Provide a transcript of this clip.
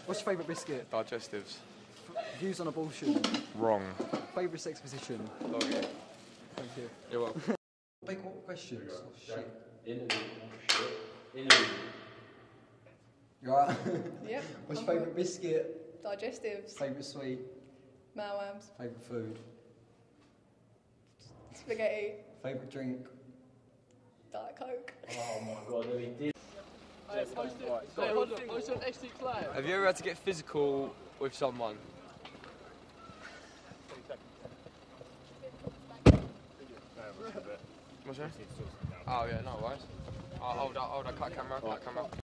What's your favourite biscuit? Digestives. Views on abortion. Wrong. Favourite sex position. Okay. Thank you. You're welcome. Big questions. Oh, shit. Interview. You alright? Yep. What's your favourite biscuit? Digestives. Favourite sweet? Malwams. Favourite food? Spaghetti. Favourite drink? Diet Coke. Oh my god, no, he did. Have you ever had to get physical with someone? What's that? Oh yeah, no worries. Hold on, cut camera.